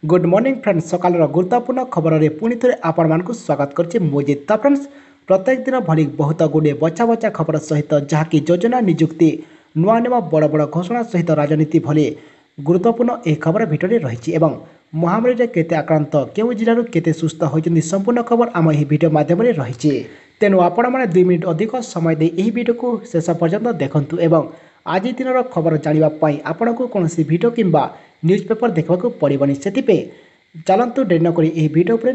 Good morning friends सकाल गुरुत्वपूर्ण खबर में पुणी थे आपण को स्वागत करछि मोजिद ता फ्रेंड्स प्रत्येक दिन भली बहुत गुड़े बचा बचा खबर सहित जहाँकि योजना निजुक्ति नुआ नुआ बड़ बड़ घोषणा सहित राजनीति भली गुरुत्वपूर्ण यह खबर भितर रही महामारी केते आक्रांत केउ जिलू केते सुस्थ होती संपूर्ण खबर आम यह भिडियो मध्यम रही तेणु आपण मैंने 2 मिनिट अधिक समय दे यह भिडियो को शेष पर्यंत देखंतु एवं आज दिन खबर जानापी आपण को कौन भिडियो किंबा न्यूज पेपर देखा पड़ोनी से चलतु डेरी नक भिडियो पर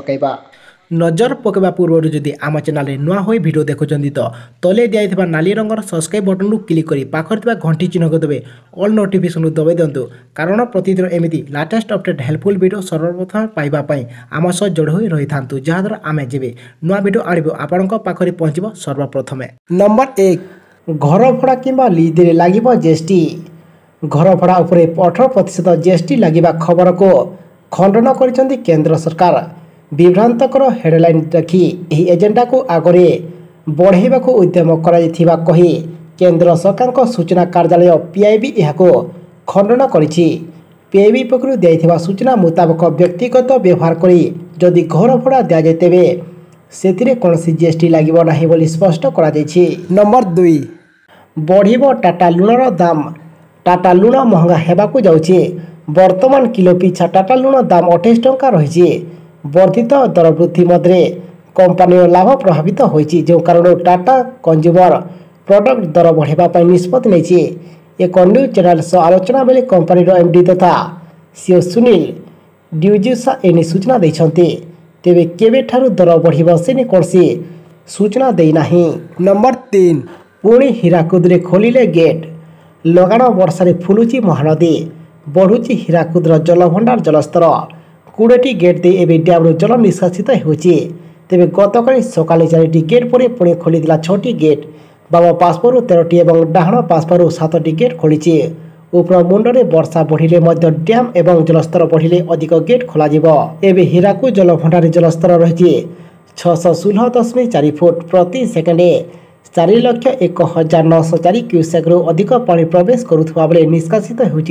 नजर पकड़ा पूर्व जदि आम चैनल नुआ हो भिडियो देखुं तो तले दिखाई नाली रंगर सब्सक्राइब बटन क्लिक कर पाखे घंटी चिन्ह को देवे ऑल नोटिफिकेशन दबाई दिंतु कारण प्रतिदिन एमती लाटेस्ट अपडेट हेल्पफुल भिडियो सर्वप्रथम पाइबापी आम सह जोड़ हो रही था जहाद्वारा आम जब नुआ भिडियो आणव आपण पाखे पहुँच सर्वप्रथम। नंबर 1 घर भड़ा किंबा लीज लगे जीएसटी घर भड़ा उपरे 18% जीएसटी लगे खबर को खंडन कर केंद्र सरकार विभ्रांतकर हेडलाइन रखी यह एजेंडा को आगरे बढ़ाइबा उद्यम करा कही केंद्र सरकार सूचना कार्यालय पीआईबी यह खंडन करिछि। पीआईबी पक्षरु दिया सूचना मुताबक व्यक्तिगत व्यवहार करी जदि घर भड़ा दि जाए तेबे से कौन जीएसटी लगे ना बोली स्पष्ट करा जायछि। नंबर 2 बढ़िबो टाटा लुणर दाम टाटा लुण महंगा हेबाकु जाउछि। वर्तमान किलो पिछा टाटा लुण दाम 28 टंका रही। वर्धित दर वृद्धि मध्य कंपनी लाभ प्रभावित होइछि जो कारण टाटा कंज्यूमर प्रोडक्ट दर बढ़ाइबा निष्पत्ति नहीं। एक न्यूज चैनल सह आलोचना बेले कंपनी एमडी तथा सीईओ सुनील डिविजुसा एने सूचना देइछन्ते तेबे केबे ठारू दर बढ़िबा से कौन सूचना देना। नंबर 3 पुणी हीराकुद खोलिले गेट लगाण वर्षा फुलुची महानदी बढ़ुची हीराकुद जलभंडार जलस्तर 20टी गेट दे एवं डैम्रु जल निष्कासित होछि। तेबे गतकाली सकाले 4टी गेट पर पुणी खोली 6टी गेट बाम पार्श्वर 13टी और डाहाण पार्श्वर 7टी गेट खोली। उपर मुंडे वर्षा बढ़िले मध्य डैम एवं जलस्तर बढ़िले अधिक गेट खोल एवं हीराकुद जलभंडार जलस्तर रही 616.4 फुट प्रति सेकेंडे 4,01,904 क्यूसेक्रु अधिक पानी प्रवेश करुवा बेले निष्कासित होछि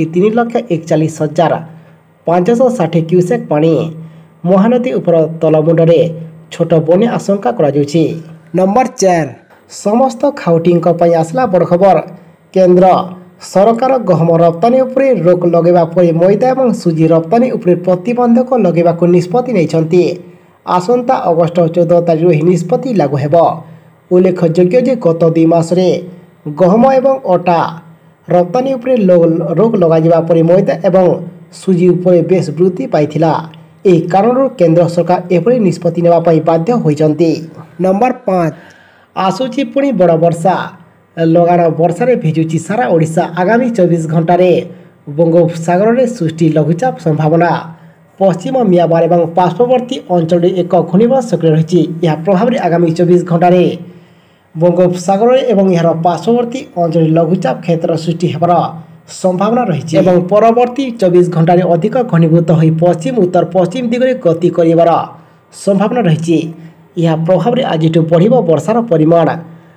3,41,560 क्यूसेक पानी। महानदी उपर तलमुंडे छोट बन्या आशंका करा जाउछि। नंबर 4 समस्त खाउटी आसला बड़ खबर केंद्र सरकार गहम रप्तानी उपरे रोक लगेबा परे मैदा और सुजी रप्तानी उपरे प्रतिबंधक लगेबाकु निष्पत्ति नैछन्ति। आसंता अगस्ट 14 तारिख यह निष्पत्ति लागू हेबो। उल्लेखयोग्य जे गत 2 मासरे गहम एवं अटा रप्तानी उपरे रोक लगा परे मैदा एवं सुजी उपरे बेस वृद्धि पाइथिला। एही कारणରୁ केंद्र सरकार एभली निष्पत्ति नेबा पई बाध्य होइचन्ति। नंबर 5 आसुची पुणी बड़ वर्षा लगाण वर्षारे भिजुची सारा ओडिशा आगामी 24 घंटे बंगोपसागर में सृष्टि लघुचाप संभावना। पश्चिम मियाबार और पार्श्ववर्ती अंचल एक घूर्णिझड़ सक्रिय रही। यह प्रभाव में आगामी 24 घंटे बंगोपसागर और यार पार्श्ववर्ती अंचल लघुचाप क्षेत्र सृष्टि होबार संभावना रही एवं परवर्ती 24 घंटे अधिक घनीभूत हो पश्चिम उत्तर पश्चिम दिगरे गति कर संभावना रही। यह प्रभाव में आज बढ़ वर्षार परिमाण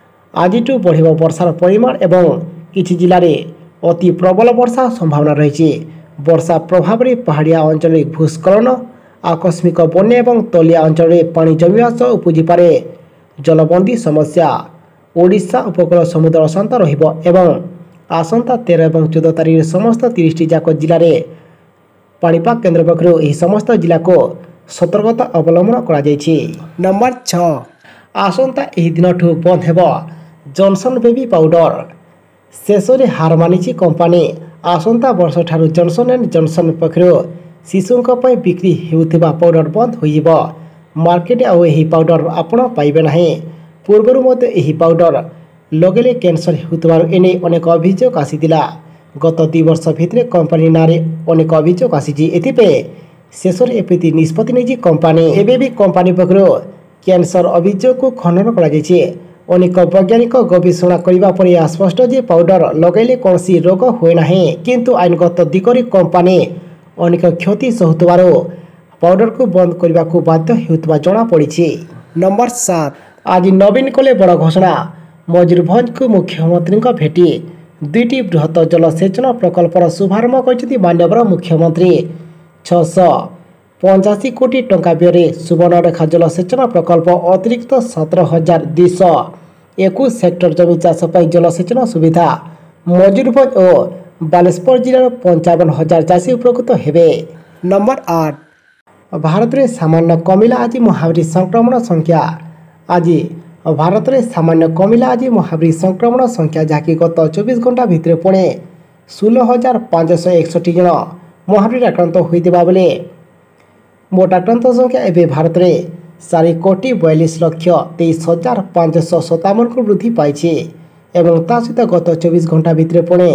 एवं किछि जिले में अति प्रबल वर्षा संभावना रही। वर्षा प्रभाव में पहाड़िया अंचल भूस्खलन आकस्मिक बन्या एवं तलिया अंचल पानी जमिवा सह उपजिपारे जलबंदी समस्या। ओडिशा उपकूल समुद्र अशांत रहिबो एवं आसंता 13 और 14 तारिख समस्त 30टी जाक जिले में पाणीपाग केन्द्र पक्षरु यह समस्त जिला को सतर्कता अवलंबन करा जायछि। नंबर 6 आसंता यही दिन ठू बंद हेबो जॉनसन बेबी पाउडर शेष में हार मानिछि कंपनी। आसंता वर्ष ठारू जॉनसन एंड जॉनसन पक्षरु शिशुंक पई बिक्री हेउथिबा पाउडर बंद होइबो। मार्केट आउ यही पाउडर आपण पाइबे नाही। पूर्वरु मते यही पाउडर लगेले कैंसर होउथिबारु एने अनेक अभियोग आसीथिला। गत 2 वर्ष भितर कंपनी नारे अनेक अभियोग आसीछि। एथिपे शेष में एपति निष्पत्ति नहीं कंपनी एबे भी कंपनी पक्षरु कैंसर अभियोग को खंडन करा जायछि। अनेक वैज्ञानिक गवेषणा करबा पर यह स्पष्ट जे पाउडर लगेले कौन रोग हुए ना किंतु आईनगत दिगरे कंपनी अनेक क्षति सहुथिबारु पाउडर को बंद करने को बाध्य होउथिबा जणा पड़िछि। नंबर 7 आज नवीन कले बड़ घोषणा मयूरभंज को मुख्यमंत्री भेटी 2टी बृहत जलसेचन प्रकल्पर शुभारंभ कर मान्यवर मुख्यमंत्री 685 କୋଟି ଟଙ୍କା ବ୍ୟୟରେ ସୁବର୍ଣ୍ଣରେଖା ଜଳସେଚନ ପ୍ରକଳ୍ପ ଅତିରିକ୍ତ 17,221 ହେକ୍ଟର ଜମି ଚାଷ ପାଇଁ ଜଳସେଚନ ସୁବିଧା। ମୟୂରଭଞ୍ଜ ଓ ବାଲେଶ୍ୱର ଜିଲ୍ଲାର 55,000 ଚାଷୀ ଉପକୃତ ହେବେ। ନମ୍ବର 8 ଭାରତରେ ସାମାନ୍ୟ କମିଲା ଆଜି ମହାମାରୀ ସଂକ୍ରମଣ ସଂଖ୍ୟା। ଆଜି ଭାରତରେ ସାମାନ୍ୟ କମିଲା ଆଜି ମହାମାରୀ ସଂକ୍ରମଣ ସଂଖ୍ୟା, ଯାହାକି ଗତ 24 ଘଣ୍ଟା ଭିତରେ ପୁଣି 16,561 ଜଣ ମହାମାରୀରେ ଆକ୍ରାନ୍ତ ହୋଇଥିବା ବେଳେ ମୋଟ ଆକ୍ରାନ୍ତ ସଂଖ୍ୟା ଏବେ ଭାରତରେ 4,42,23,557କୁ ବୃଦ୍ଧି ପାଇଛି ଏବଂ ତା ସହିତ ଗତ 24 ଘଣ୍ଟା ଭିତରେ ପୁଣି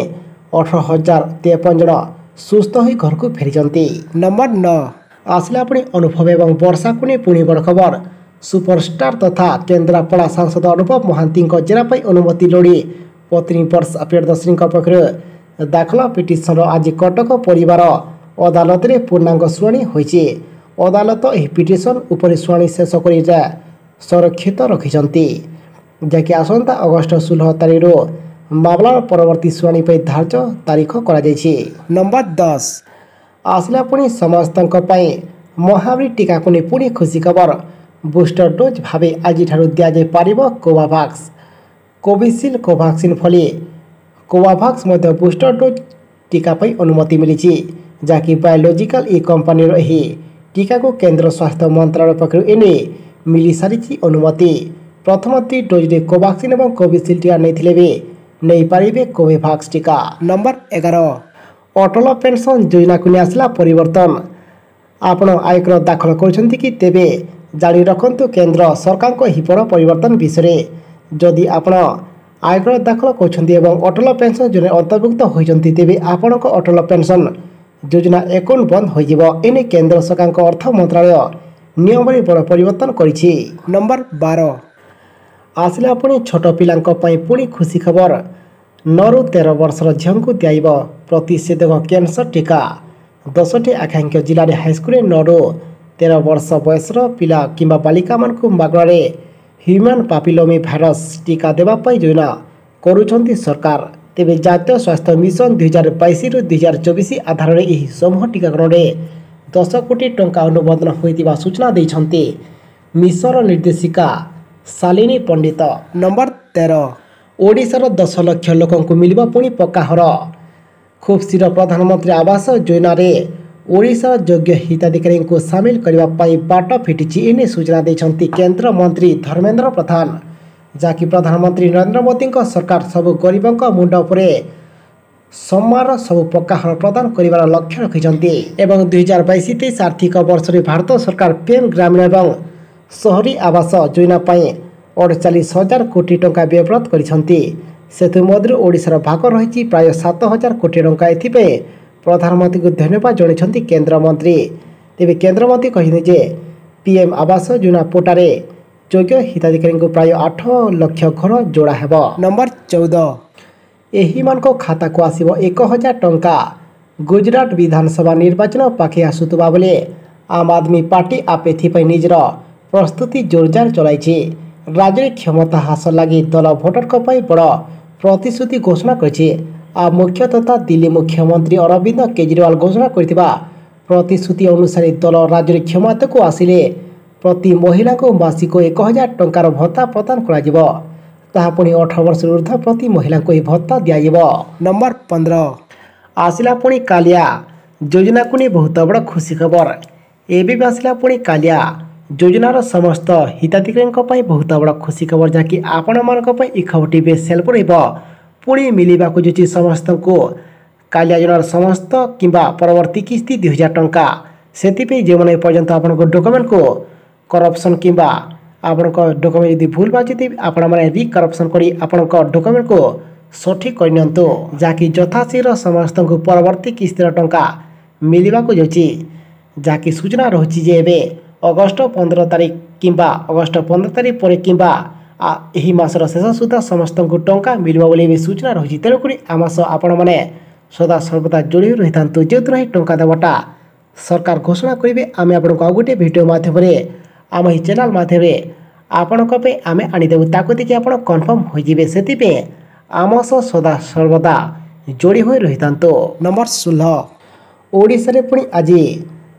18,053 ଜଣ ସୁସ୍ଥ ହୋଇ ଘରକୁ ଫେରିଛନ୍ତି। ନମ୍ବର 9 ଆସିଲା ପୁଣି ଅନୁଭବ ଏବଂ ବର୍ଷାକୁ ନେଇ ପୁଣି ବଡ଼ ଖବର। ସୁପରଷ୍ଟାର ତଥା କେନ୍ଦ୍ରାପଡ଼ା ସାଂସଦ ଅନୁଭବ ମହାନ୍ତିଙ୍କ ଜେରା ପାଇଁ ଅନୁମତି ଲୋଡ଼ି ପତ୍ନୀ ବର୍ଷା ପ୍ରିୟଦର୍ଶିନୀଙ୍କ ପକ୍ଷରୁ ଦାଖଲ ପିଟିସନର ଆଜି କଟକ ପରିବାର ଅଦାଲତରେ ପୂର୍ଣ୍ଣାଙ୍ଗ ଶୁଣାଣି ହୋଇଛି। ଅଦାଲତ ଏହି ପିଟିସନ ଉପରେ ଶୁଣାଣି ଶେଷ କରି ସଂରକ୍ଷିତ ରଖିଛନ୍ତି, ଯାହାକି ଆସନ୍ତା ଅଗଷ୍ଟ 16 ତାରିଖରୁ ମାମଲାର ପରବର୍ତ୍ତୀ ଶୁଣାଣି ପାଇଁ ଧାର୍ଯ୍ୟ ତାରିଖ କରାଯାଇଛି। ନମ୍ବର 10 ଆସିଲା ପୁଣି ସମସ୍ତଙ୍କ ପାଇଁ ମହାମାରୀ ଟିକାକୁ ନେଇ ପୁଣି ଖୁସି ଖବର। ବୁଷ୍ଟର ଡୋଜ୍ ଭାବେ ଆଜିଠାରୁ ଦିଆଯାଇପାରିବ କୋଭାଭାକ୍ସ। କୋଭିସିଲ୍ଡ କୋଭାକ୍ସିନ୍ ଭଳି କୋଭାଭାକ୍ସ ମଧ୍ୟ ବୁଷ୍ଟର ଡୋଜ୍ ଟିକା ପାଇଁ ଅନୁମତି ମିଳିଛି, ଯାହାକି ବାୟୋଲୋଜିକାଲ ଇ କମ୍ପାନୀର ଏହି ଟିକାକୁ କେନ୍ଦ୍ର ସ୍ୱାସ୍ଥ୍ୟ ମନ୍ତ୍ରାଳୟ ପକ୍ଷରୁ ଏନେଇ ମିଳିସାରିଛି ଅନୁମତି। ପ୍ରଥମ 2 ଡୋଜ୍ରେ କୋଭାକ୍ସିନ୍ ଏବଂ କୋଭିସିଲ୍ଡ ଟିକା ନେଇଥିଲେ ବି ନେଇପାରିବେ କୋଭାଭାକ୍ସ ଟିକା। ନମ୍ବର 11 ଅଟଳ ପେନ୍ସନ୍ ଯୋଜନାକୁ ନେଇ ଆସିଲା ପରିବର୍ତ୍ତନ। ଆପଣ ଆୟକର ଦାଖଲ କରୁଛନ୍ତି କି? ତେବେ ଜାଣି ରଖନ୍ତୁ କେନ୍ଦ୍ର ସରକାରଙ୍କ ଏହି ବଡ଼ ପରିବର୍ତ୍ତନ ବିଷୟରେ। ଯଦି ଆପଣ ଆୟକର ଦାଖଲ କରୁଛନ୍ତି ଏବଂ ଅଟଳ ପେନ୍ସନ୍ ଯୋଜନାରେ ଅନ୍ତର୍ଭୁକ୍ତ ହୋଇଛନ୍ତି, ତେବେ ଆପଣଙ୍କ ଅଟଳ ପେନ୍ସନ୍ ଯୋଜନା ଆକାଉଣ୍ଟ ବନ୍ଦ ହୋଇଯିବ। ଏନେଇ କେନ୍ଦ୍ର ସରକାରଙ୍କ ଅର୍ଥ ମନ୍ତ୍ରାଳୟ ନିୟମରେ ବଡ଼ ପରିବର୍ତ୍ତନ କରିଛି। ନମ୍ବର 12 ଆସିଲା ପୁଣି ଛୋଟ ପିଲାଙ୍କ ପାଇଁ ପୁଣି ଖୁସି ଖବର। 9ରୁ 13 ବର୍ଷର ଝିଅଙ୍କୁ ଦିଆଯିବ ପ୍ରତିଷେଧକ କ୍ୟାନ୍ସର ଟିକା। 10ଟି ଆକାଂକ୍ଷିତ ଜିଲ୍ଲାରେ ହାଇସ୍କୁଲରେ 9ରୁ 13 ବର୍ଷ ବୟସର ପିଲା କିମ୍ବା ବାଳିକାମାନଙ୍କୁ ମାଗଣାରେ ହ୍ୟୁମାନ୍ ପାପିଲୋମି ଭାଇରସ୍ ଟିକା ଦେବା ପାଇଁ ଯୋଜନା କରୁଛନ୍ତି ସରକାର। ତେବେ ଜାତୀୟ ସ୍ୱାସ୍ଥ୍ୟ ମିଶନ 2022ରୁ 2024 ଆଧାରରେ ଏହି ସମୂହ ଟିକାକରଣରେ 10 କୋଟି ଟଙ୍କା ଅନୁମୋଦନ ହୋଇଥିବା ସୂଚନା ଦେଇଛନ୍ତି ମିଶନର ନିର୍ଦ୍ଦେଶିକା ଶାଲିନୀ ପଣ୍ଡିତ। ନମ୍ବର 13 ଓଡ଼ିଶାର 10 ଲକ୍ଷ ଲୋକଙ୍କୁ ମିଳିବ ପୁଣି ପକ୍କା ଘର। ଖୁବ୍ ଶୀଘ୍ର ପ୍ରଧାନମନ୍ତ୍ରୀ ଆବାସ ଯୋଜନାରେ ଓଡ଼ିଶାର ଯୋଗ୍ୟ ହିତାଧିକାରୀଙ୍କୁ ସାମିଲ କରିବା ପାଇଁ ବାଟ ଫିଟିଛି। ଏନେଇ ସୂଚନା ଦେଇଛନ୍ତି କେନ୍ଦ୍ରମନ୍ତ୍ରୀ ଧର୍ମେନ୍ଦ୍ର ପ୍ରଧାନ, ଯାହାକି ପ୍ରଧାନମନ୍ତ୍ରୀ ନରେନ୍ଦ୍ର ମୋଦିଙ୍କ ସରକାର ସବୁ ଗରିବଙ୍କ ମୁଣ୍ଡ ଉପରେ ସମାନର ସବୁ ପକ୍କା ଘର ପ୍ରଦାନ କରିବାର ଲକ୍ଷ୍ୟ ରଖିଛନ୍ତି ଏବଂ 2022-23 ଆର୍ଥିକ ବର୍ଷରେ ଭାରତ ସରକାର ପିଏମ୍ ଗ୍ରାମୀଣ ଏବଂ ସହରୀ ଆବାସ ଯୋଜନା ପାଇଁ 48,000 କୋଟି ଟଙ୍କା ବ୍ୟୟବରାଦ କରିଛନ୍ତି। ସେଥିମଧ୍ୟରୁ ଓଡ଼ିଶାର ଭାଗ ରହିଛି ପ୍ରାୟ 7,000 କୋଟି ଟଙ୍କା। ଏଥିପାଇଁ ପ୍ରଧାନମନ୍ତ୍ରୀଙ୍କୁ ଧନ୍ୟବାଦ ଜଣାଇଛନ୍ତି କେନ୍ଦ୍ରମନ୍ତ୍ରୀ। ତେବେ କେନ୍ଦ୍ରମନ୍ତ୍ରୀ କହିଛନ୍ତି ଯେ ପିଏମ୍ ଆବାସ ଯୋଜନା ପୋର୍ଟାଲରେ ଯୋଗ୍ୟ ହିତାଧିକାରୀଙ୍କୁ ପ୍ରାୟ 8 ଲକ୍ଷ ଘର ଯୋଡ଼ା ହେବ। ନମ୍ବର 14 ଏହିମାନଙ୍କ ଖାତାକୁ ଆସିବ 1,000 ଟଙ୍କା। ଗୁଜରାଟ ବିଧାନସଭା ନିର୍ବାଚନ ପାଖେଇ ଆସୁଥିବା ବେଳେ ଆମ୍ ଆଦମୀ ପାର୍ଟି ଆପ୍ ଏଥିପାଇଁ ନିଜର ପ୍ରସ୍ତୁତି ଜୋରଦାର ଚଳାଇଛି। ରାଜ୍ୟରେ କ୍ଷମତା ହାସଲ ଲାଗି ଦଳ ଭୋଟରଙ୍କ ପାଇଁ ବଡ଼ ପ୍ରତିଶ୍ରୁତି ଘୋଷଣା କରିଛି। ଆପ୍ ମୁଖ୍ୟ ତଥା ଦିଲ୍ଲୀ ମୁଖ୍ୟମନ୍ତ୍ରୀ ଅରବିନ୍ଦ କେଜରିୱାଲ ଘୋଷଣା କରିଥିବା ପ୍ରତିଶ୍ରୁତି ଅନୁସାରେ ଦଳ ରାଜ୍ୟରେ କ୍ଷମତାକୁ ଆସିଲେ ପ୍ରତି ମହିଳାଙ୍କୁ ମାସିକ 1,000 ଟଙ୍କାର ଭତ୍ତା ପ୍ରଦାନ କରାଯିବ। ତାହା ପୁଣି 18 ବର୍ଷରୁ ଉର୍ଦ୍ଧ୍ୱ ପ୍ରତି ମହିଳାଙ୍କୁ ଏହି ଭତ୍ତା ଦିଆଯିବ। ନମ୍ବର 15 ଆସିଲା ପୁଣି କାଳିଆ ଯୋଜନାକୁ ନେଇ ବହୁତ ବଡ଼ ଖୁସି ଖବର। ଏବେ ବି ଆସିଲା ପୁଣି କାଳିଆ ଯୋଜନାର ସମସ୍ତ ହିତାଧିକାରୀଙ୍କ ପାଇଁ ବହୁତ ବଡ଼ ଖୁସି ଖବର, ଯାହାକି ଆପଣମାନଙ୍କ ପାଇଁ ଏହି ଖବରଟି ବେଶ୍ ହେଲ୍ପ ରହିବ। ପୁଣି ମିଳିବାକୁ ଯାଉଛି ସମସ୍ତଙ୍କୁ କାଳିଆ ଯୋଜନାର ସମସ୍ତ କିମ୍ବା ପରବର୍ତ୍ତୀ କିସ୍ତି 2,000 ଟଙ୍କା। ସେଥିପାଇଁ ଯେଉଁମାନେ ଏପର୍ଯ୍ୟନ୍ତ ଆପଣଙ୍କ ଡକୁମେଣ୍ଟକୁ କରପ୍ସନ୍ କିମ୍ବା ଆପଣଙ୍କ ଡକୁମେଣ୍ଟ ଯଦି ଭୁଲ ବାଜିଥିବେ, ଆପଣମାନେ ରିକରପ୍ସନ୍ କରି ଆପଣଙ୍କ ଡକୁମେଣ୍ଟକୁ ସଠିକ୍ କରିନିଅନ୍ତୁ, ଯାହାକି ଯଥାଶୀଘ୍ର ସମସ୍ତଙ୍କୁ ପରବର୍ତ୍ତୀ କିସ୍ତିର ଟଙ୍କା ମିଳିବାକୁ ଯାଉଛି। ଯାହାକି ସୂଚନା ରହୁଛି ଯେ ଏବେ ଅଗଷ୍ଟ 15 ତାରିଖ କିମ୍ବା ଅଗଷ୍ଟ 15 ତାରିଖ ପରେ କିମ୍ବା ଏହି ମାସର ଶେଷ ସୁଦ୍ଧା ସମସ୍ତଙ୍କୁ ଟଙ୍କା ମିଳିବ ବୋଲି ଏବେ ସୂଚନା ରହିଛି। ତେଣୁକରି ଆମ ସହ ଆପଣମାନେ ସଦା ସର୍ବଦା ଯୋଡ଼ି ରହିଥାନ୍ତୁ, ଯେଉଁଥିରେ ଏହି ଟଙ୍କା ଦେବାଟା ସରକାର ଘୋଷଣା କରିବେ। ଆମେ ଆପଣଙ୍କୁ ଆଉ ଗୋଟିଏ ଭିଡ଼ିଓ ମାଧ୍ୟମରେ ଆମ ଏହି ଚ୍ୟାନେଲ୍ ମାଧ୍ୟମରେ ଆପଣଙ୍କ ପାଇଁ ଆମେ ଆଣିଦେବୁ, ତାକୁ ଦେଖି ଆପଣ କନଫର୍ମ ହୋଇଯିବେ। ସେଥିପାଇଁ ଆମ ସହ ସଦା ସର୍ବଦା ଯୋଡ଼ି ହୋଇ ରହିଥାନ୍ତୁ। ନମ୍ବର 16 ଓଡ଼ିଶାରେ ପୁଣି ଆଜି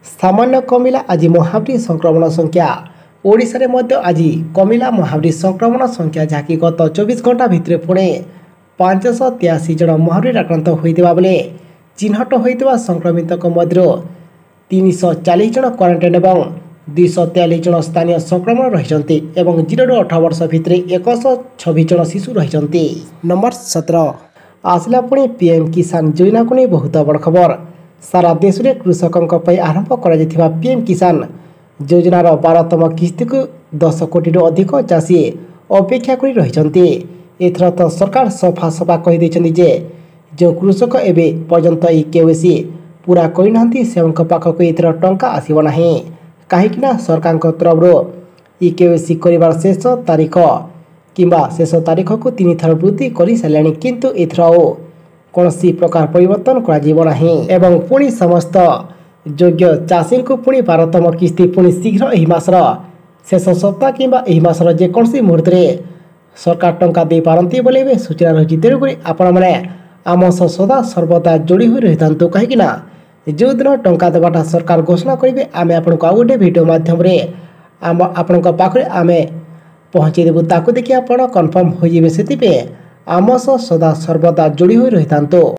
सामान्य कमिला आज महामारी संक्रमण संख्या ओडिशा रे मध्य आज कमिला महामारी संक्रमण संख्या जहाँकि गत 24 घंटा भितर पुणे 583 जन महामारी आक्रांत होता बेले चिन्हट होता संक्रमित मध्य 340 जन क्वारंटाइन और 243 जन स्थानीय संक्रमण रही 0 ରୁ 18 वर्ष भितर 126 जन शिशु रही। नंबर 17 आसला पुणी पीएम किसान योजना को नहीं बहुत बड़ खबर। सारा देश में कृषकों आरंभ कर पीएम किसान योजनार 12तम किस्ती को 10 कोटी अधिक चाषी अपेक्षा कर रही। एथर तो सरकार सफा सफा कहीदे जे जो कृषक एवं पर्यंत केवाईसी पूरा करना से पाखक एथर टंका आसब ना कहीं सरकार तरफ केवाईसी कर शेष तारीख किंबा शेष तारीख को 3 थर वृद्धि कर सारे किंतु एथर कौन प्रकार परिवर्तन कर पुणी समस्त योग्य चाषी को पुणी 12तम किस्ती पुणी शीघ्र यह मासर शेष सप्ताह किंबा यह मासर जेकोसी मुहूर्त सरकार टंका दे पारती बोले सूचना रही। तेणुक आपण मैंने आम सह सदा सर्वदा जोड़ी हुई रही था कहीं जो दिन टंका देवाटा सरकार घोषणा करेंगे आम आपको आउ गोटे भिडियो मध्यम आपण पाखे आम पहुँचे देवु ताकू देखिए आप कन्फर्म हो जाए से आम सह सदा सर्वदा जोड़ी हुई रही था।